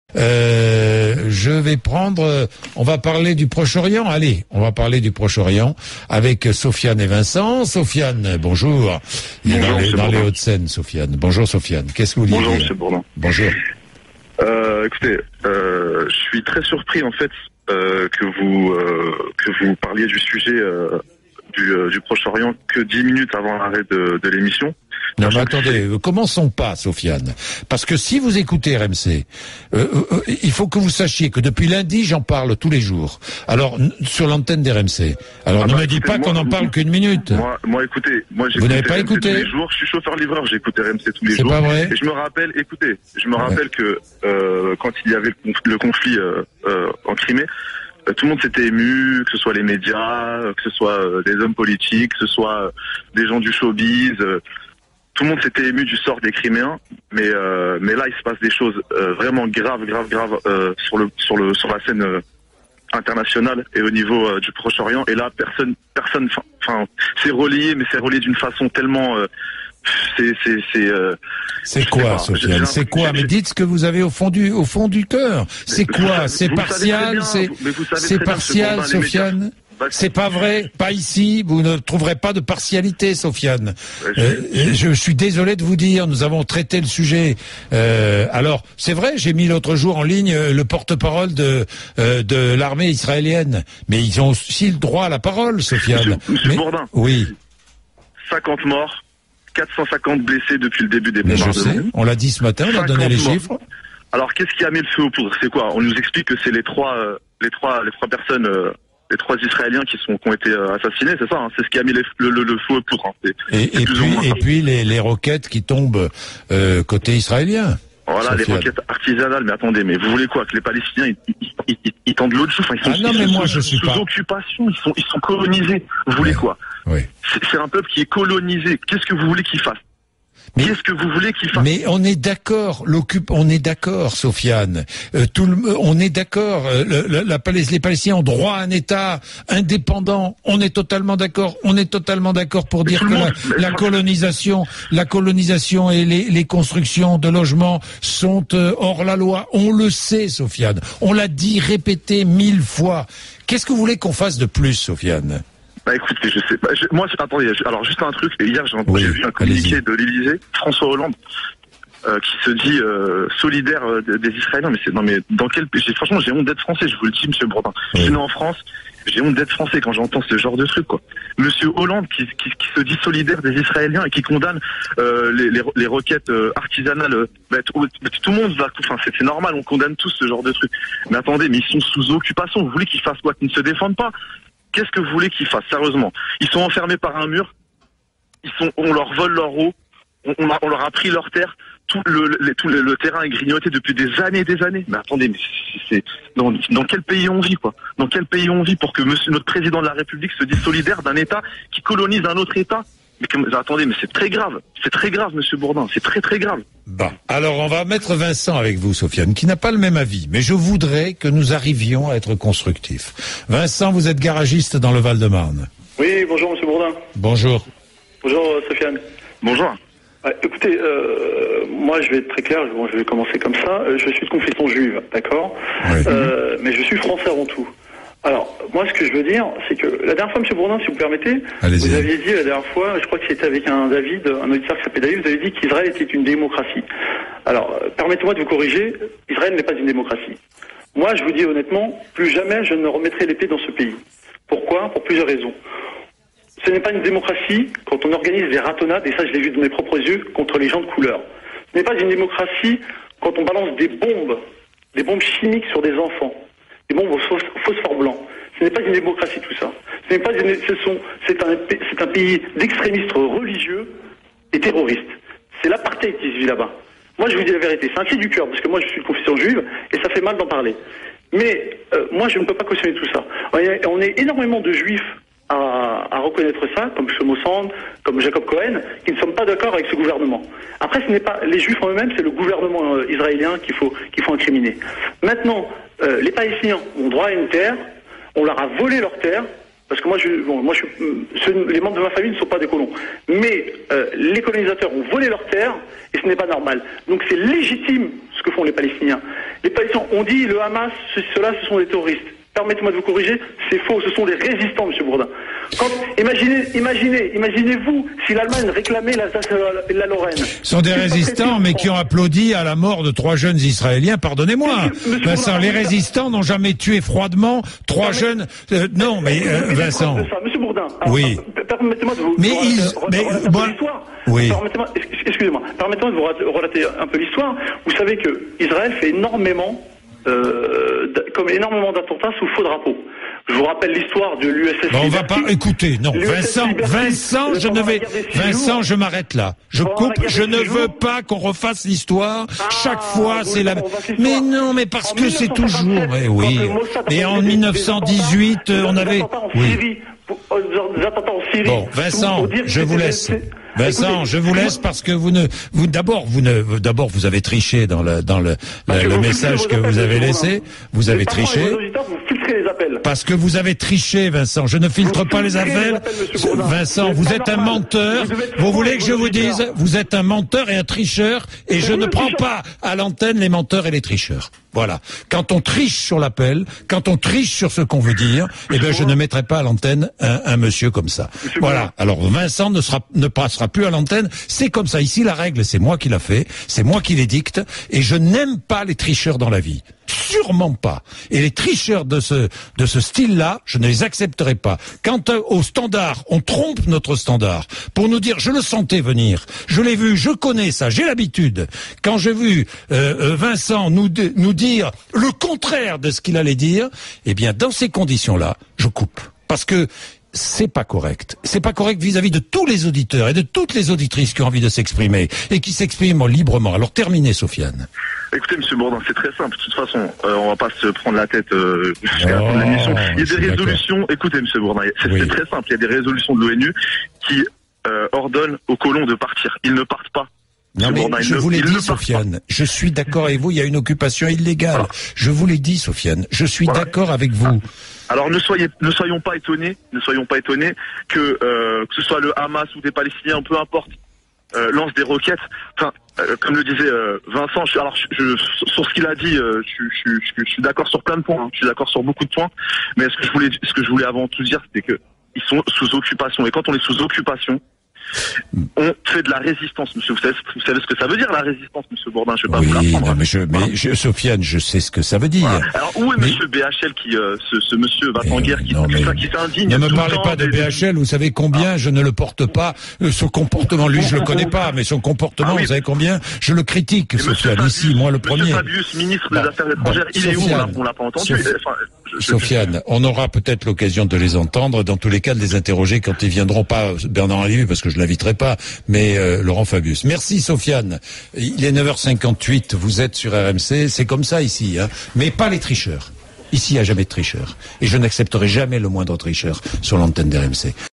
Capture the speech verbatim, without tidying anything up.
Euh, je vais prendre, on va parler du Proche-Orient. Allez, on va parler du Proche-Orient avec Sofiane et Vincent. Sofiane, bonjour. Il est Bonjour, dans les, dans les Bourdin. Hauts-de-Seine, Sofiane. Bonjour Sofiane. Qu'est-ce que vous vouliez Bonjour, dire? monsieur Bourdin. Bonjour. Euh, écoutez, euh, je suis très surpris en fait euh, que vous euh, que vous parliez du sujet euh, du, euh, du Proche-Orient que dix minutes avant l'arrêt de, de l'émission. Non mais attendez, euh, commençons pas, Sofiane. Parce que si vous écoutez R M C, euh, euh, il faut que vous sachiez que depuis lundi, j'en parle tous les jours. Alors, n- sur l'antenne d'R M C. Alors, Ah ne bah, me dites écoutez, pas moi, qu'on en vous- parle qu'une minute. Moi, moi, écoutez, moi j'ai Vous n'avez pas écouté tous les jours. Je suis chauffeur-livreur, j'écoute R M C tous les C'est jours. pas vrai? Et je me rappelle, écoutez, je me Ouais. rappelle que euh, quand il y avait le, conf- le conflit euh, euh, en Crimée, euh, tout le monde s'était ému, que ce soit les médias, euh, que ce soit euh, des hommes politiques, que ce soit euh, des gens du showbiz. euh, Tout le monde s'était ému du sort des Criméens, mais euh, mais là il se passe des choses euh, vraiment graves, graves, graves euh, sur le sur le sur la scène euh, internationale et au niveau euh, du Proche-Orient. Et là personne personne, enfin c'est relayé, mais c'est relayé d'une façon tellement euh, c'est c'est c'est. Euh, C'est je sais quoi, pas. Sofiane? J'ai- C'est quoi? j'ai- Mais dites ce que vous avez au fond du au fond du cœur. C'est vous quoi? savez- C'est vous le savez très partial? bien, C'est vous- mais vous savez c'est très bien, monsieur partial, Bourdin, les médias- Sofiane? Bah, C'est pas vrai, pas ici, vous ne trouverez pas de partialité, Sofiane. Ouais, je- Euh, je suis désolé de vous dire, nous avons traité le sujet. Euh, alors, c'est vrai, j'ai mis l'autre jour en ligne euh, le porte-parole de euh, de l'armée israélienne, mais ils ont aussi le droit à la parole, Sofiane. Monsieur- monsieur Mais- Bourdin. oui, cinquante morts, quatre cent cinquante blessés depuis le début des mais je bombardements. sais, on l'a dit ce matin, on a donné les cinquante morts. chiffres. Alors, qu'est-ce qui a mis le feu aux poudres? C'est quoi? On nous explique que c'est les trois, euh, les trois, les trois personnes, euh, les trois Israéliens qui sont, qui ont été euh, assassinés, c'est ça? Hein, c'est ce qui a mis les- le, le, le feu aux poudres. Hein, c'est- Et, c'est et plus ou puis, moins et ça. puis les, les roquettes qui tombent euh, côté israélien. Voilà, les Sofiane. roquettes artisanales. Mais attendez, mais vous voulez quoi? Que les Palestiniens, ils, ils, ils, ils- ils tendent l'autre joue? Enfin, ils sont, Ah non, ils mais sont moi, sous, je suis sous pas- occupation. Ils sont, ils sont colonisés. Vous voulez Ouais. quoi? Oui. C'est, c'est un peuple qui est colonisé. Qu'est-ce que vous voulez qu'ils fassent? Mais- Qu'est-ce que vous voulez qu'ils fassent? Mais on est d'accord, l'occupe, on est d'accord, Sofiane. Euh, tout le, on est d'accord. euh, le- le- la Palest- les Palestiniens ont droit à un État indépendant. On est totalement d'accord. On est totalement d'accord pour Mais dire tout que le la, monde- mais la franchement- colonisation, la colonisation et les, les constructions de logements sont euh, hors la loi. On le sait, Sofiane. On l'a dit, répété mille fois. Qu'est-ce que vous voulez qu'on fasse de plus, Sofiane? Bah écoutez, je sais pas. Je- moi, c'est- attendez. je- alors juste un truc. Hier, j'ai, Oui, j'ai vu un communiqué allez-y. de l'Élysée, François Hollande, euh, qui se dit euh, solidaire euh, des, des Israéliens. Mais c'est non, mais dans quel pays? J'ai- Franchement, j'ai honte d'être français. Je vous le dis, Monsieur Bourdin. Oui. Je suis né en France. J'ai honte d'être français quand j'entends ce genre de truc, quoi. Monsieur Hollande qui, qui, qui se dit solidaire des Israéliens et qui condamne euh, les, les, les requêtes euh, artisanales. euh, bah, tout, tout le monde va, enfin, c'est, c'est normal, on condamne tous ce genre de truc. Mais attendez, mais ils sont sous occupation. Vous voulez qu'ils fassent quoi? Qu'ils ne se défendent pas? Qu'est-ce que vous voulez qu'ils fassent, sérieusement? Ils sont enfermés par un mur. Ils sont, on leur vole leur eau. On, on, a- on leur a pris leur terre. Tout le, le, tout le, le terrain est grignoté depuis des années et des années. Mais attendez, mais c'est, c'est- dans, dans quel pays on vit, quoi? Dans quel pays on vit pour que monsieur, notre président de la République se dise solidaire d'un État qui colonise un autre État? Mais que- attendez, mais c'est très grave. C'est très grave, monsieur Bourdin. C'est très très grave. Bon, alors on va mettre Vincent avec vous, Sofiane, qui n'a pas le même avis, mais je voudrais que nous arrivions à être constructifs. Vincent, vous êtes garagiste dans le Val-de-Marne. Oui, bonjour Monsieur Bourdin. Bonjour. Bonjour euh, Sofiane. Bonjour. Ouais, écoutez, euh, moi je vais être très clair, bon, je vais commencer comme ça. Euh, Je suis de confession juive, d'accord, Oui. euh, mais je suis français avant tout. Alors, moi ce que je veux dire, c'est que la dernière fois, Monsieur Bourdin, si vous me permettez, Allez-y. vous aviez dit la dernière fois, je crois que c'était avec un David, un auditeur qui s'appelait David, vous avez dit qu'Israël était une démocratie. Alors, euh, permettez-moi de vous corriger, Israël n'est pas une démocratie. Moi, je vous dis honnêtement, plus jamais je ne remettrai les pieds dans ce pays. Pourquoi? Pour plusieurs raisons. Ce n'est pas une démocratie quand on organise des ratonnades, et ça je l'ai vu de mes propres yeux, contre les gens de couleur. Ce n'est pas une démocratie quand on balance des bombes, des bombes chimiques sur des enfants, des bombes au phos- phosphore blanc. Ce n'est pas une démocratie tout ça. Ce n'est pas une, ce sont, c'est un, pa- c'est un pays d'extrémistes religieux et terroristes. C'est l'apartheid qui se vit là-bas. Moi je vous dis la vérité, c'est un cri du cœur, parce que moi je suis de confession juive, et ça fait mal d'en parler. Mais euh, moi je ne peux pas cautionner tout ça. On est, on est énormément de juifs à, à reconnaître ça, comme Shlomo Sand, comme Jacob Cohen, qui ne sont pas d'accord avec ce gouvernement. Après, ce n'est pas les Juifs en eux-mêmes, c'est le gouvernement euh, israélien qu'il faut qu'il faut incriminer. Maintenant, euh, les Palestiniens ont droit à une terre, on leur a volé leur terre, parce que moi, je, bon, moi, je, ce, les membres de ma famille ne sont pas des colons, mais euh, les colonisateurs ont volé leur terre et ce n'est pas normal. Donc c'est légitime ce que font les Palestiniens. Les Palestiniens, on dit le Hamas, ceux-là, ce sont des terroristes. Permettez-moi de vous corriger, c'est faux, ce sont des résistants, M. Bourdin. Quand, imaginez, imaginez, imaginez-vous si l'Allemagne réclamait l'Alsace et la Lorraine. Ce sont des résistants, mais qui ont applaudi à la mort de trois jeunes Israéliens, pardonnez-moi. Monsieur, Monsieur Vincent, Bourdin, les résistants n'ont jamais tué froidement trois non, jeunes... Euh, non, mais euh, Vincent... Monsieur Bourdin, alors, oui. permettez-moi de vous... Mais relater, ils... relater, mais, relater bon, l'histoire. Oui. Permettez-moi, excusez-moi, permettez-moi de vous relater un peu l'histoire. Vous savez que Israël fait énormément... Euh, comme énormément d'attentats sous faux drapeau. Je vous rappelle l'histoire de l'U S S bon, on va Liberty. pas écouter. Non, Vincent, Vincent, je ne vais, Vincent, je m'arrête là. Je coupe. Je ne veux pas qu'on refasse l'histoire. Ah, chaque fois, c'est la. Mais non, mais parce que c'est toujours. Mais oui. Et en mille neuf cent dix-huit, on avait. Oui. Bon, Vincent, je vous laisse. Vincent, je vous laisse parce que vous ne, vous d'abord, vous ne, d'abord, vous avez triché dans le, dans le, le, le message que vous avez laissé. Vous avez triché. Parce que vous avez triché, Vincent. Je ne filtre pas les appels. Vincent, vous êtes un menteur. Vous voulez que je vous dise, vous êtes un menteur et un tricheur, et je ne prends pas à l'antenne les menteurs et les tricheurs. Voilà. Quand on triche sur l'appel, quand on triche sur ce qu'on veut dire, eh bien, je ne mettrai pas à l'antenne un, un monsieur comme ça. Voilà. Alors, Vincent ne sera, ne passera plus à l'antenne. C'est comme ça. Ici, la règle, c'est moi qui l'a fait. C'est moi qui l'édicte. Et je n'aime pas les tricheurs dans la vie. Sûrement pas. Et les tricheurs de ce, de ce style-là, je ne les accepterai pas. Quant au standard, on trompe notre standard pour nous dire, je le sentais venir, je l'ai vu, je connais ça, j'ai l'habitude. Quand j'ai vu euh, Vincent nous, nous dire le contraire de ce qu'il allait dire, eh bien, dans ces conditions-là, je coupe. Parce que c'est pas correct. C'est pas correct vis-à-vis de tous les auditeurs et de toutes les auditrices qui ont envie de s'exprimer et qui s'expriment librement. Alors terminez, Sofiane. Écoutez, Monsieur Bourdin, c'est très simple. De toute façon, euh, on va pas se prendre la tête euh, jusqu'à la fin de l'émission. Il y a des résolutions. Écoutez, Monsieur Bourdin, c'est oui. très simple. Il y a des résolutions de l'ONU qui euh, ordonnent aux colons de partir. Ils ne partent pas. Non mais Bourdin, je vous l'ai dit, Sofiane, je suis d'accord avec vous, il y a une occupation illégale. Voilà. Je vous l'ai dit, Sofiane, je suis voilà. d'accord avec vous. Alors ne soyez, ne soyons pas étonnés, ne soyons pas étonnés que euh, que ce soit le Hamas ou des Palestiniens, peu importe, euh, lance des roquettes. Enfin, euh, comme le disait euh, Vincent, je, alors je, je, sur ce qu'il a dit, euh, je, je, je, je suis d'accord sur plein de points, hein, je suis d'accord sur beaucoup de points. Mais ce que je voulais, ce que je voulais avant tout dire, c'était que ils sont sous occupation. Et quand on est sous occupation, on fait de la résistance, monsieur. Vous savez, vous savez ce que ça veut dire, la résistance, monsieur Bourdin? Je vais pas oui, vous l'apprendre. Non, mais je, mais je, Sofiane, je sais ce que ça veut dire. Voilà. Alors, où est mais... monsieur B H L qui, euh, ce, ce monsieur va en guerre, qui, non, mais... qui s'indigne? Ne me parlez pas de B H L, vous savez combien ah. je ne le porte pas. Euh, son comportement, lui, je le connais pas, mais son comportement, ah, oui. vous savez combien je le critique, et Sofiane, ici, moi le premier. Monsieur Fabius, ministre bah, des Affaires étrangères, bah, il est Sofiane, où? On l'a pas entendu. Sof... Enfin, je... Sofiane, on aura peut-être l'occasion de les entendre, dans tous les cas de les interroger quand ils viendront, pas Bernard Lévy, parce que je l'inviterai pas, mais euh, Laurent Fabius. Merci Sofiane. Il est neuf heures cinquante-huit, vous êtes sur R M C, c'est comme ça ici, hein, mais pas les tricheurs. Ici, il n'y a jamais de tricheurs. Et je n'accepterai jamais le moindre tricheur sur l'antenne d'R M C.